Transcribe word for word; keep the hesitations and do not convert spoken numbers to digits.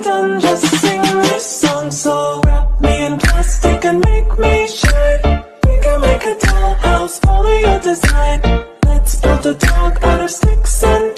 done, just sing this song. So wrap me in plastic and make me shine. We can make a dollhouse, follow your design. Let's build a dog out of sticks and